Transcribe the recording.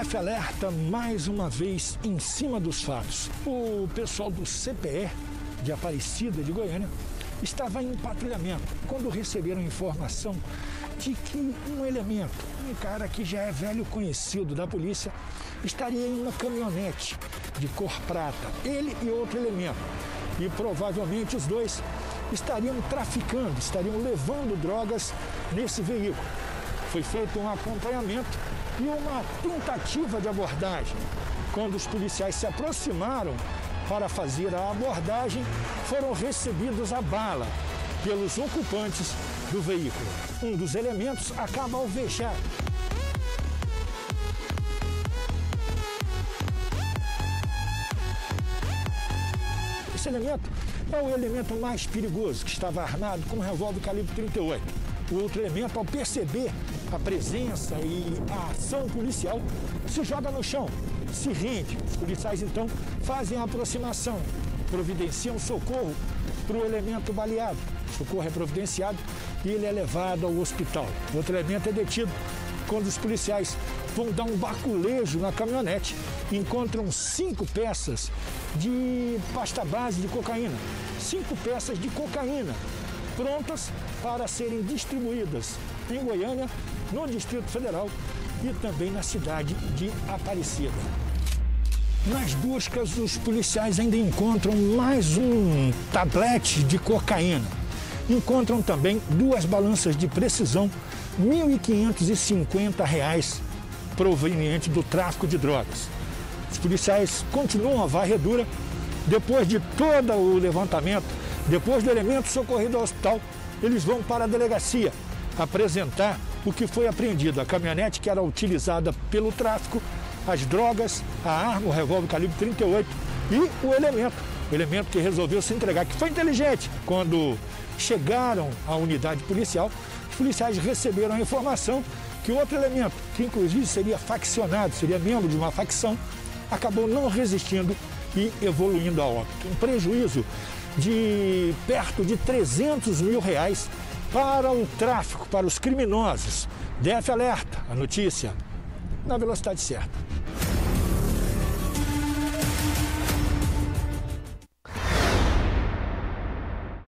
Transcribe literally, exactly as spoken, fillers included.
F alerta mais uma vez em cima dos fatos. O pessoal do C P E de Aparecida de Goiânia estava em patrulhamento quando receberam informação de que um elemento, um cara que já é velho conhecido da polícia, estaria em uma caminhonete de cor prata, ele e outro elemento. E provavelmente os dois estariam traficando, estariam levando drogas nesse veículo. Foi feito um acompanhamento e uma tentativa de abordagem. Quando os policiais se aproximaram para fazer a abordagem, foram recebidos a bala pelos ocupantes do veículo. Um dos elementos acaba alvejado. Esse elemento é o elemento mais perigoso, que estava armado com um revólver calibre trinta e oito. O outro elemento, ao perceber a presença e a ação policial, se joga no chão, se rende. Os policiais, então, fazem a aproximação, providenciam socorro para o elemento baleado. O socorro é providenciado e ele é levado ao hospital. O outro elemento é detido. Quando os policiais vão dar um baculejo na caminhonete, encontram cinco peças de pasta base de cocaína. Cinco peças de cocaína prontas para serem distribuídas em Goiânia, no Distrito Federal e também na cidade de Aparecida. Nas buscas, os policiais ainda encontram mais um tablete de cocaína. Encontram também duas balanças de precisão, mil e quinhentos e cinquenta reais, proveniente do tráfico de drogas. Os policiais continuam a varredura. Depois de todo o levantamento, depois do elemento socorrido ao hospital, eles vão para a delegacia apresentar o que foi apreendido: a caminhonete que era utilizada pelo tráfico, as drogas, a arma, o revólver calibre trinta e oito e o elemento, o elemento que resolveu se entregar, que foi inteligente. Quando chegaram à unidade policial, os policiais receberam a informação que o outro elemento, que inclusive seria faccionado, seria membro de uma facção, acabou não resistindo e evoluindo a óbito. Um prejuízo de perto de trezentos mil reais para o tráfico, para os criminosos. D F alerta, a notícia na velocidade certa.